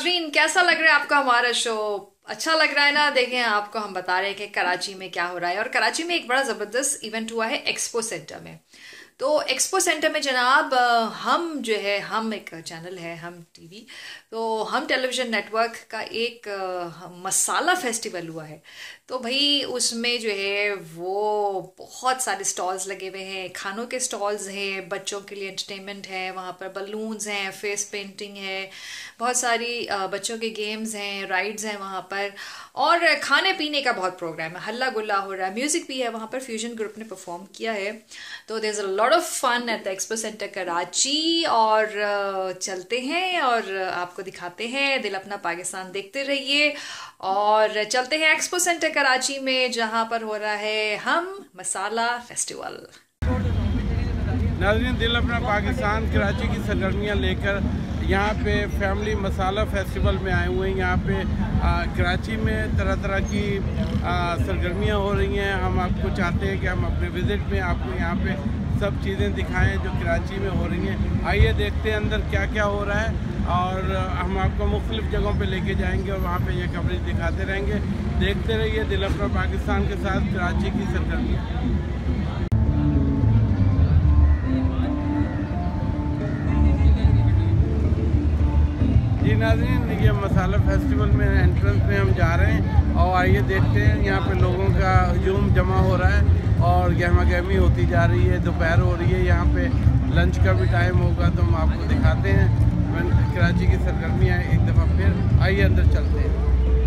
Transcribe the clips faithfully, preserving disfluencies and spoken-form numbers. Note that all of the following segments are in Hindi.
नाजरीन, कैसा लग रहा है आपको हमारा शो? अच्छा लग रहा है ना? देखें, आपको हम बता रहे हैं कि कराची में क्या हो रहा है। और कराची में एक बड़ा ज़बरदस्त इवेंट हुआ है एक्सपो सेंटर में। तो एक्सपो सेंटर में जनाब, हम जो है, हम एक चैनल है, हम टीवी, तो हम टेलीविज़न नेटवर्क का एक मसाला फेस्टिवल हुआ है। तो भाई उसमें जो है वो बहुत सारे स्टॉल्स लगे हुए हैं, खानों के स्टॉल्स हैं, बच्चों के लिए एंटरटेनमेंट है, वहाँ पर बलून्स हैं, फेस पेंटिंग है, बहुत सारी बच्चों के गेम्स हैं, राइड्स हैं वहाँ पर, और खाने पीने का बहुत प्रोग्राम है, हल्ला गुल्ला हो रहा है, म्यूज़िक भी है वहाँ पर। फ्यूजन ग्रुप ने परफॉर्म किया है। तो there is a lot of fun at the expo centre Karachi. और चलते हैं और आपको दिखाते हैं। दिल अपना पाकिस्तान देखते रहिए और चलते हैं एक्सपो सेंटर कराची में, जहाँ पर हो रहा है हम मसाला फेस्टिवल। नाज़रीन, दिल अपना पाकिस्तान कराची की सरगर्मियाँ लेकर यहाँ पे फैमिली मसाला फेस्टिवल में आए हुए हैं। यहाँ पे आ, कराची में तरह तरह की सरगर्मियाँ हो रही हैं। हम आपको चाहते हैं कि हम अपने विज़िट में आपको यहाँ पे सब चीज़ें दिखाएं जो कराची में हो रही हैं। आइए देखते हैं अंदर क्या क्या हो रहा है, और हम आपको मुख्तलिफ़ जगहों पे लेके जाएंगे और वहाँ पे ये कवरेज दिखाते रहेंगे। देखते रहिए दिल अपना पाकिस्तान के साथ कराची की सरगर्मियाँ। जी नाज़रीन, ये मसाला फेस्टिवल में एंट्रेंस में हम जा रहे हैं और आइए देखते हैं। यहाँ पे लोगों का हजूम जमा हो रहा है और गहमा गहमी होती जा रही है। दोपहर हो रही है, यहाँ पे लंच का भी टाइम होगा तो हम आपको दिखाते हैं कराची की सरगर्मियाँ एक दफ़ा फिर। आइए अंदर चलते हैं।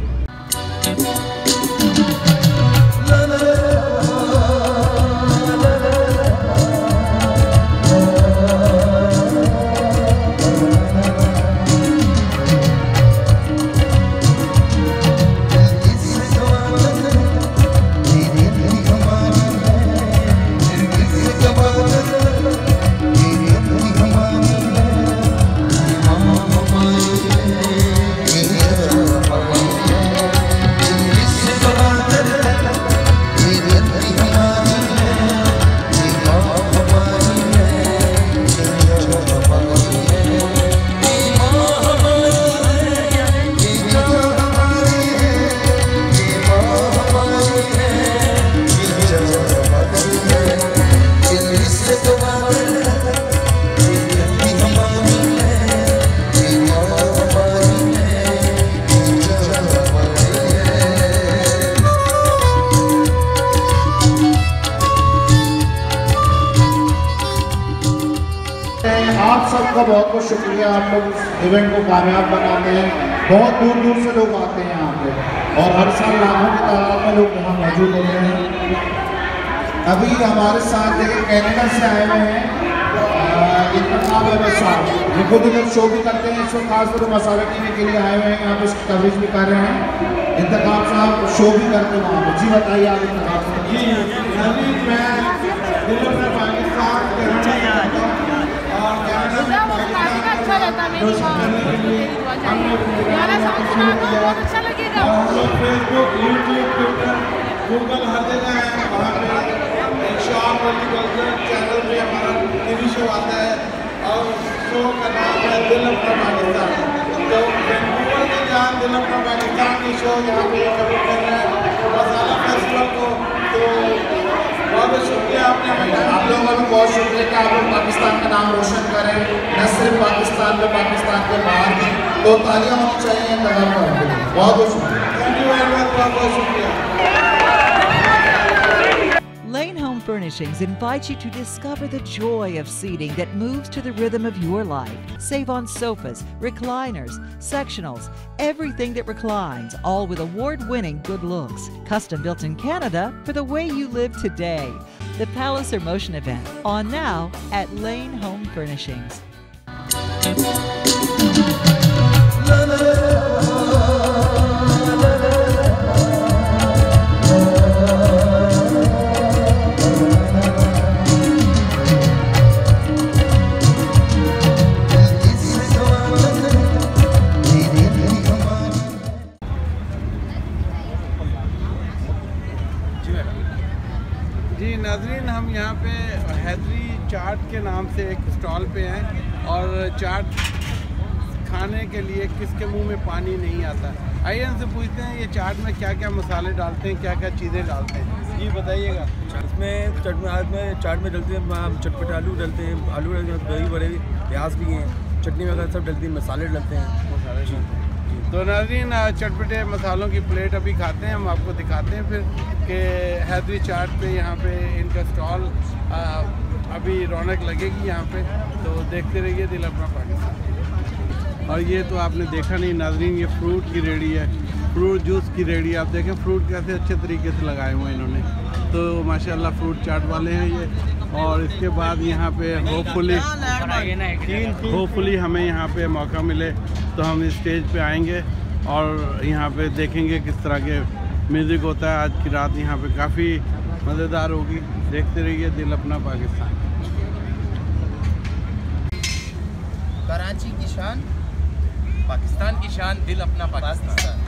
आप सबका बहुत बहुत शुक्रिया। आप लोग इस इवेंट को कामयाब बनाते हैं। बहुत दूर दूर से लोग आते हैं यहाँ पे और हर साल लाखों की तादाद में लोग यहाँ मौजूद होते हैं। अभी हमारे साथ एक कनाडा से आए हुए हैं इंतखाब साहब, ये खुद इधर शो भी करते हैं। इसको खास तौर पर मसाला टीवी के लिए आए हुए हैं, यहाँ पे इसकी कवरेज भी कर रहे हैं। इंतखाब साहब शो भी करते हैं वहाँ पर। जी बताइए आप इंतखाब साहब। जी अभी मैं दिल अपना पाकिस्तान अच्छा रहता है मेरी अच्छा लगेगा। फेसबुक, यूट्यूब, ट्विटर, गूगल हर जगह है। वहाँ पे शॉप मल्टीकल्चर चैनल पे हमारा टीवी शो आता है और शो का नाम है दिल अपना पाकिस्तान। तो वैंकूवर के जहाँ दिल अपना पाकिस्तान की शो यहाँ पे कवर कर रहे हैं मसाला फेस्टिवल को। तो बहुत बहुत शुक्रिया आपने हमें, आप लोगों का भी बहुत शुक्रिया कि आप लोग पाकिस्तान का नाम रोशन करें, न सिर्फ पाकिस्तान में, पाकिस्तान के बाहर भी। तो तालियां होनी चाहिए इंतज़ाम करने। बहुत बहुत शुक्रिया। थैंक यू वेरी मच, बहुत बहुत शुक्रिया। Lane Home Furnishings invites you to discover the joy of seating that moves to the rhythm of your life. Save on sofas, recliners, sectionals, everything that reclines, all with award-winning good looks. Custom built in Canada for the way you live today. The Palace or Motion event, on now at Lane Home Furnishings. जी नाज़रीन, हम यहाँ पे हैदरी चाट के नाम से एक स्टॉल पे हैं और चाट खाने के लिए किसके मुंह में पानी नहीं आता। आइए इनसे पूछते हैं ये चाट में क्या क्या मसाले डालते हैं, क्या क्या चीज़ें डालते हैं, जी बताइएगा। इसमें चाट में आज में चाट में डलते हैं हम चटपटे आलू डलते हैं, आलू डलते हैं, दही बड़े प्याज भी हैं, चटनी वगैरह सब डलती है, मसाले डलते हैं मसाले जी। तो नाज़रीन चटपटे मसालों की प्लेट अभी खाते हैं, हम आपको दिखाते हैं फिर कि हैदरी चाट पे यहाँ पे इनका स्टॉल अभी रौनक लगेगी यहाँ पे, तो देखते रहिए दिल अपना पाकिस्तान। और ये तो आपने देखा नहीं नाज़रीन, ये फ्रूट की रेडी है, फ्रूट जूस की रेडी। आप देखें फ्रूट कैसे अच्छे तरीके से लगाए हुए हैं इन्होंने, तो माशाल्लाह फ्रूट चाट वाले हैं ये। और इसके बाद यहाँ पे होपफुली होपफुली हमें यहाँ पे मौका मिले तो हम इस स्टेज पे आएंगे और यहाँ पे देखेंगे किस तरह के म्यूज़िक होता है। आज की रात यहाँ पे काफ़ी मज़ेदार होगी, देखते रहिए दिल अपना पाकिस्तान। कराची की शान, पाकिस्तान की शान, दिल अपना पाकिस्तान।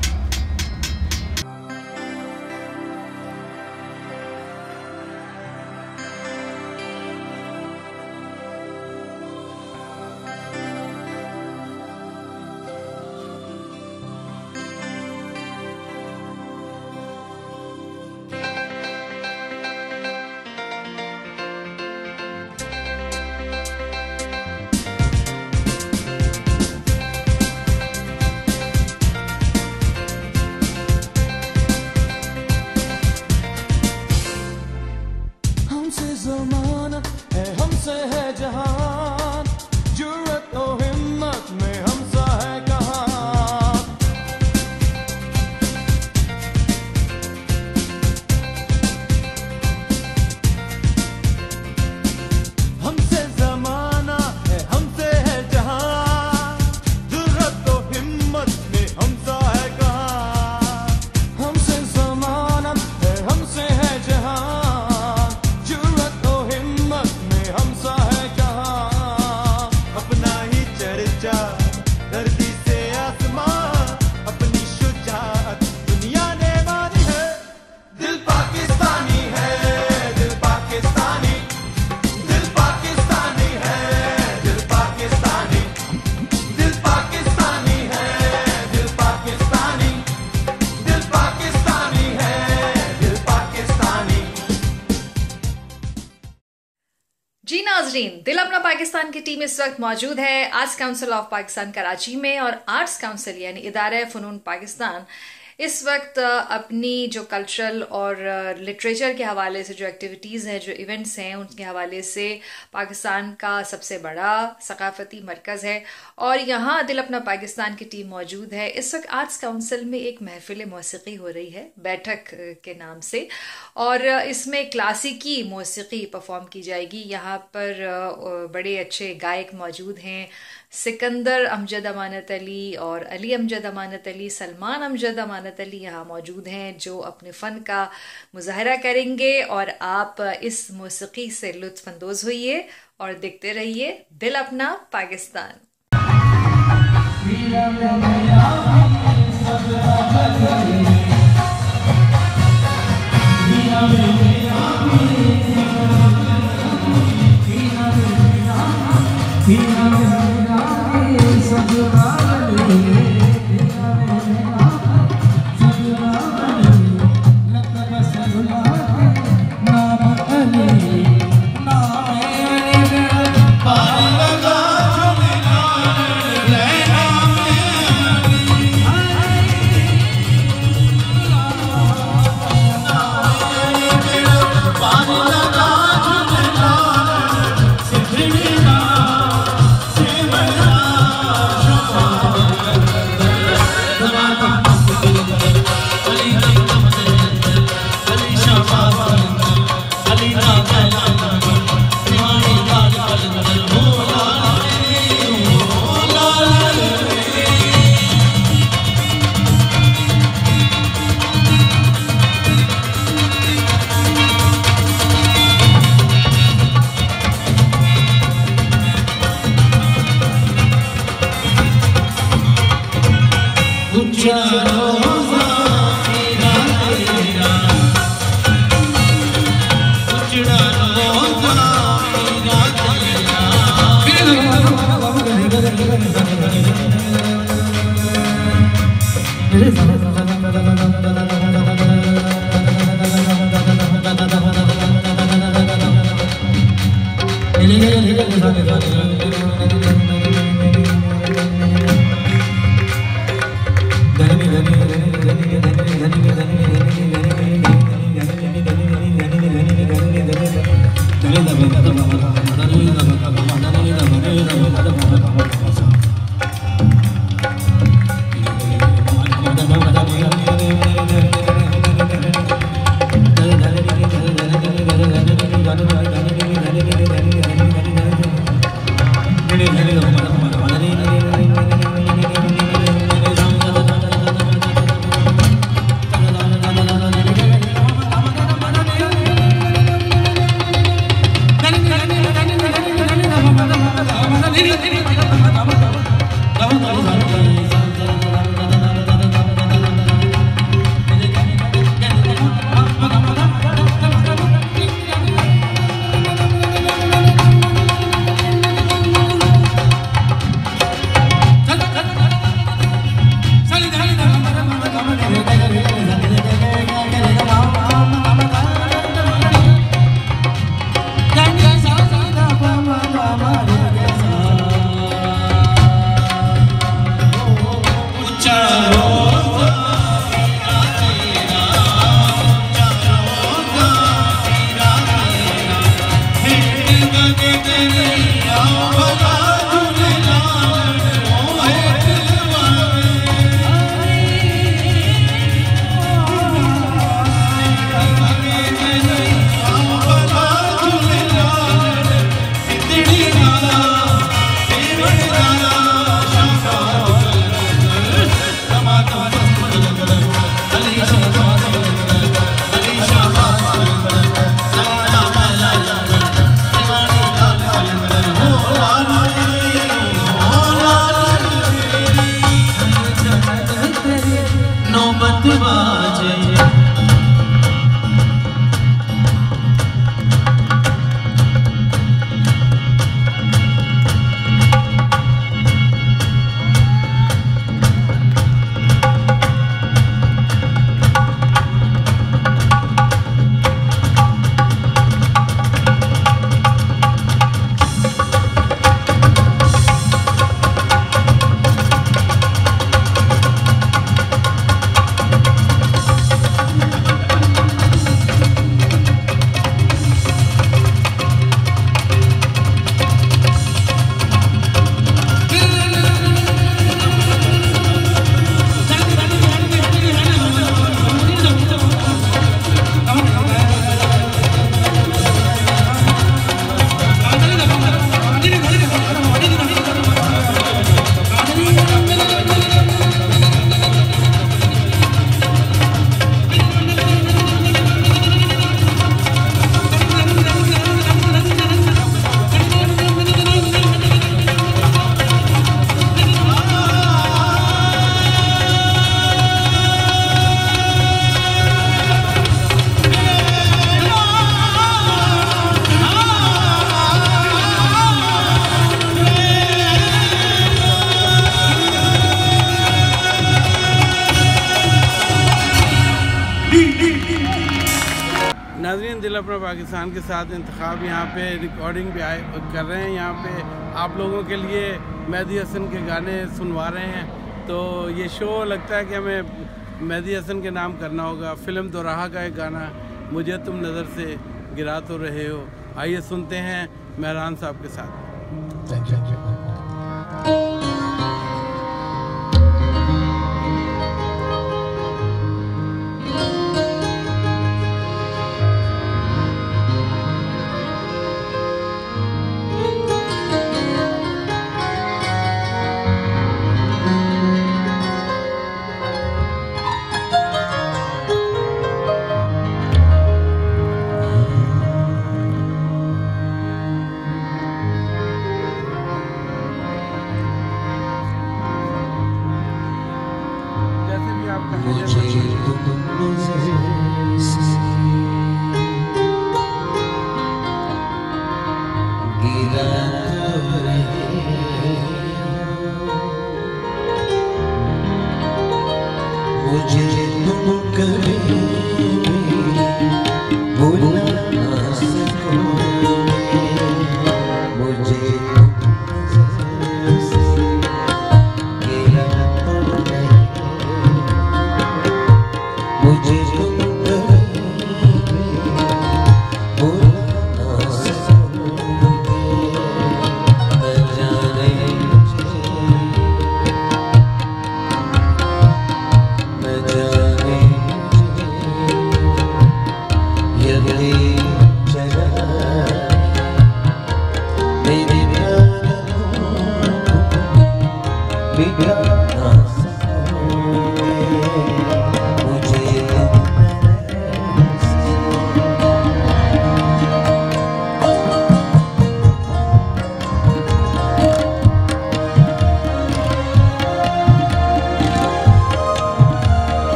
दिल अपना पाकिस्तान की टीम इस वक्त मौजूद है arts council of Pakistan Karachi में, और आर्ट्स काउंसिल यानी इदारा फ़नून पाकिस्तान इस वक्त अपनी जो कल्चरल और लिटरेचर के हवाले से जो एक्टिविटीज़ हैं, जो इवेंट्स हैं, उनके हवाले से पाकिस्तान का सबसे बड़ा सकाफती मरकज़ है और यहाँ दिल अपना पाकिस्तान की टीम मौजूद है। इस वक्त आर्ट्स काउंसिल में एक महफिल मौसीकी हो रही है बैठक के नाम से, और इसमें क्लासिकी मौसीकी परफॉर्म की जाएगी। यहाँ पर बड़े अच्छे गायक मौजूद हैं, सिकंदर अमजद अमानत अली और अली अमजद अमानत अली, सलमान अमजद अमानत अली यहाँ मौजूद हैं जो अपने फ़न का मुजाहरा करेंगे, और आप इस मौसीकी से लुत्फ़ अंदोज़ होइए और देखते रहिए दिल अपना पाकिस्तान। नाज़रीन, दिल अपना पाकिस्तान के साथ इंतखाब यहाँ पे रिकॉर्डिंग भी आए कर रहे हैं। यहाँ पे आप लोगों के लिए मेहदी हसन के गाने सुनवा रहे हैं। तो ये शो लगता है कि हमें मेहदी हसन के नाम करना होगा। फ़िल्म दोराहा का एक गाना, मुझे तुम नज़र से गिरा तो रहे हो। आइए सुनते हैं मेहरान साहब के साथ। Thank you. मुझे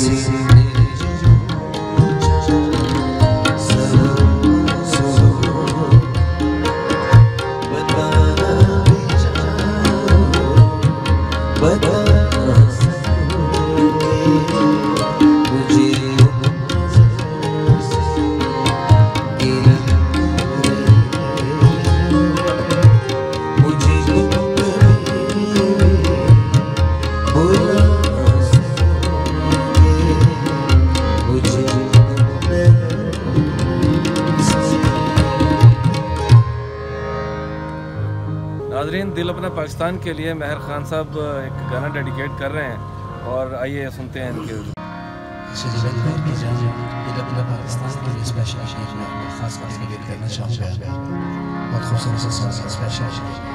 नाज़रीन, दिल अपना पाकिस्तान के लिए महर खान साहब एक गाना डेडिकेट कर रहे हैं और आइए सुनते हैं इनके। दिल अपना पाकिस्तान के लिए स्पेशल शेर में खास तौर से डेडिकेट करना चाहूँगा। बहुत खूबसूरत सा स्पेशल शेर।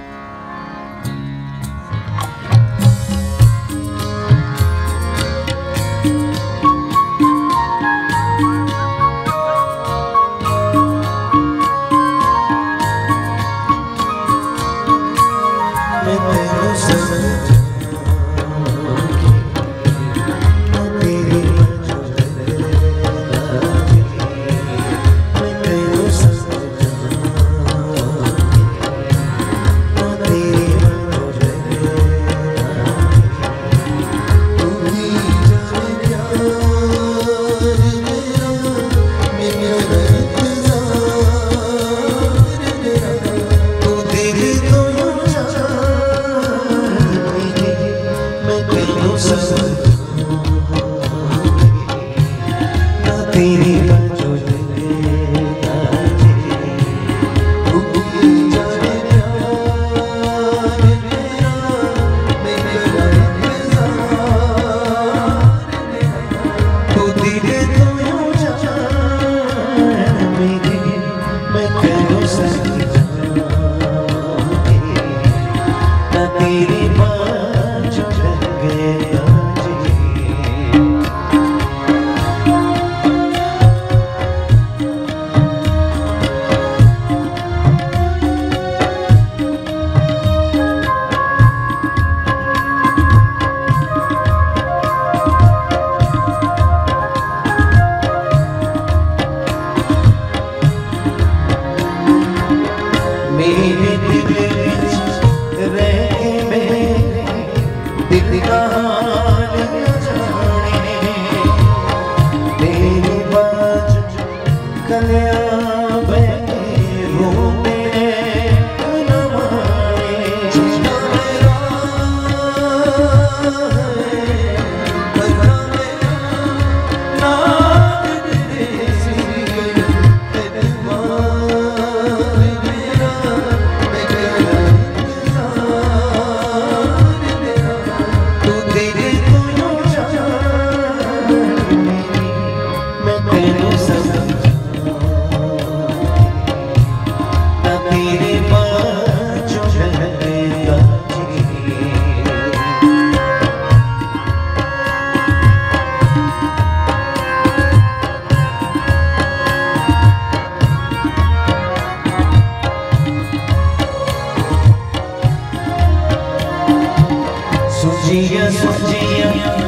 सुजिया सुजिया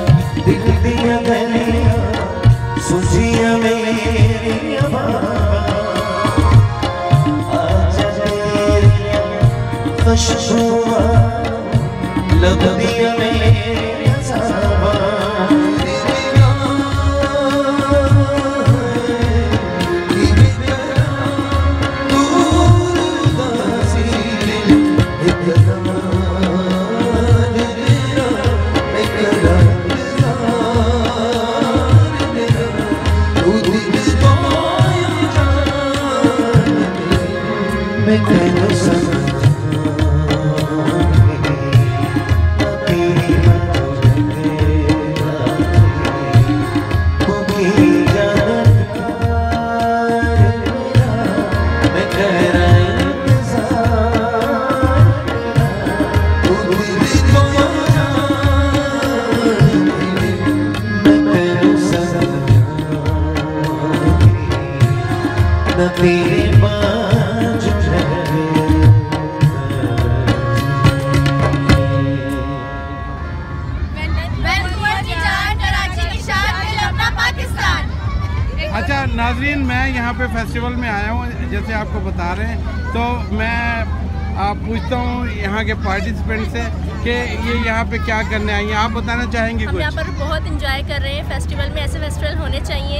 दिल दिया गलियां सुजिया मेरी आजा तेरिया खुशबुआ लब दिया मेरी सावा मैं तेरे संग तेरी बातों नाजरीन, मैं यहाँ पे फेस्टिवल में आया हूँ, जैसे आपको बता रहे हैं, तो मैं आप पूछता हूँ यहाँ के पार्टिसिपेंट से कि ये यहाँ पे क्या करने आई हैं। आप बताना चाहेंगे हम कुछ? यहाँ पर बहुत इंजॉय कर रहे हैं फेस्टिवल में, ऐसे फेस्टिवल होने चाहिए।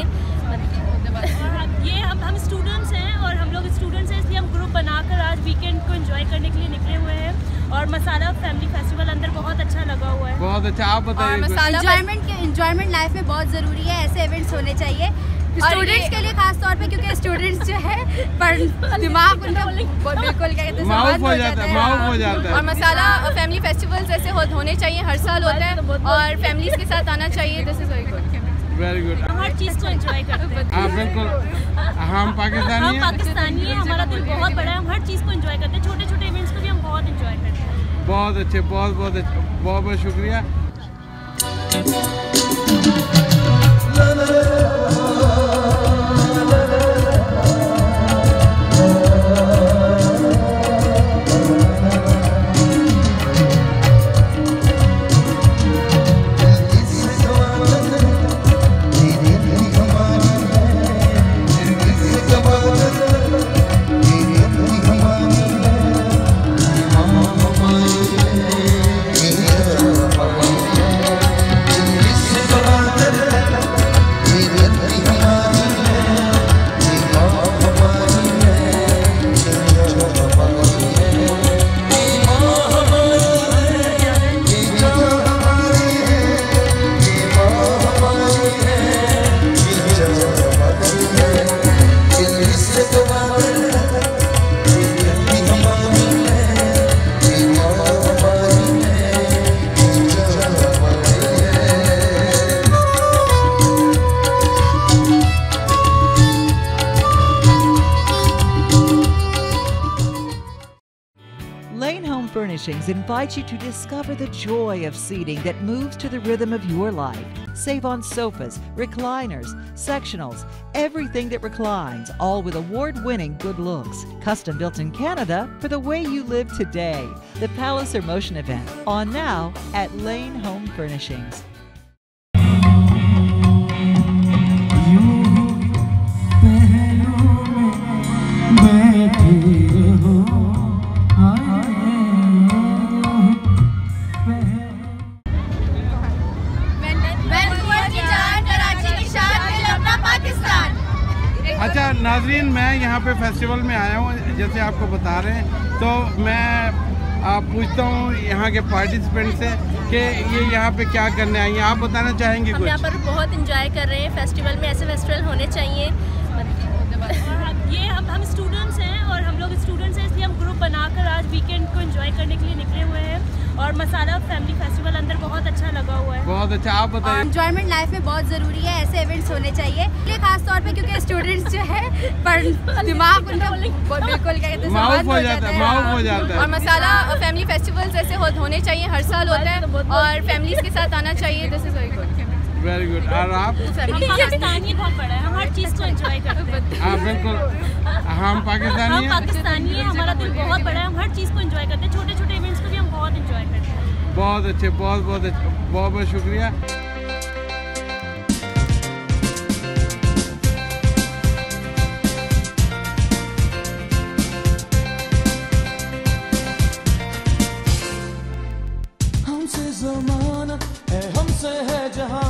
ये हम हम स्टूडेंट्स हैं और हम लोग स्टूडेंट्स हैं, इसलिए हम ग्रुप बनाकर आज वीकेंड को एंजॉय करने के लिए निकले हुए हैं। और मसाला फैमिली फेस्टिवल अंदर बहुत अच्छा लगा हुआ है। बहुत अच्छा, आप बताइए। मसाला एंजॉयमेंट एंजॉयमेंट लाइफ में बहुत ज़रूरी है, ऐसे इवेंट्स होने चाहिए स्टूडेंट्स के लिए खास तौर पे, क्योंकि स्टूडेंट्स जो है पर दिमाग उनका बिल्कुल क्या कहते हैं माउफ हो जाता है, माउफ हो जाता है। और मसाला फैमिली फेस्टिवल्स ऐसे होने चाहिए, हर साल होते हैं और फैमिलीज के साथ आना चाहिए। This is very good, very good. हम हर चीज़ को एंजॉय करते हैं। हाँ बिल्कुल, हम पाकिस्तानी हम हैं, पाकिस्तानी हैं, हमारा दिल बहुत बड़ा है, हम हर चीज़ को एंजॉय करते हैं, छोटे छोटे इवेंट्स को भी हम बहुत एंजॉय करते हैं। बहुत अच्छे, बहुत बहुत अच्छे, बहुत बहुत शुक्रिया। Furnishings invites you to discover the joy of seating that moves to the rhythm of your life. Save on sofas, recliners, sectionals, everything that reclines, all with award-winning good looks. Custom built in Canada for the way you live today. The Palace or Motion event, on now at Lane Home Furnishings. अच्छा नाजरीन, मैं यहाँ पे फेस्टिवल में आया हूँ, जैसे आपको बता रहे हैं, तो मैं आप पूछता हूँ यहाँ के पार्टिसिपेंट से कि ये यहाँ पे क्या करने आई हैं। आप बताना चाहेंगे कुछ? हम यहाँ पर बहुत इंजॉय कर रहे हैं फेस्टिवल में, ऐसे फेस्टिवल होने चाहिए। ये हम हम स्टूडेंट्स हैं और हम लोग स्टूडेंट्स हैं, इसलिए हम ग्रुप बनाकर आज वीकेंड को एंजॉय करने के लिए निकले हुए हैं। और मसाला फैमिली फेस्टिवल अंदर बहुत अच्छा लगा हुआ है। बहुत अच्छा, आप बताइए। एंजॉयमेंट लाइफ में बहुत ज़रूरी है, ऐसे इवेंट्स होने चाहिए, ये खास तौर पे क्योंकि स्टूडेंट्स जो है पर दिमाग उनका बिल्कुल क्या कहते हैं माउफ हो जाता है, माउफ हो जाता है। और मसाला फैमिली फेस्टिवल्स ऐसे होने चाहिए, हर साल होते हैं और फैमिलीज के साथ आना चाहिए। This is very good, very good. और आप? पाकिस्तानी बहुत बड़ा है, हम हर चीज़ को एंजॉय करते हैं। हाँ बिल्कुल, हम पाकिस्तानी हैं, हम पाकिस्तानी हैं, हमारा दिल बहुत बड़ा है, हम हर चीज़ को एंजॉय करते हैं, छोटे छोटे इवेंट्स को भी हम बहुत एंजॉय करते हैं। बहुत अच्छे, बहुत बहुत अच्छे, बहुत बहुत शुक्रिया। हमसे ज़माना है, हमसे है जहां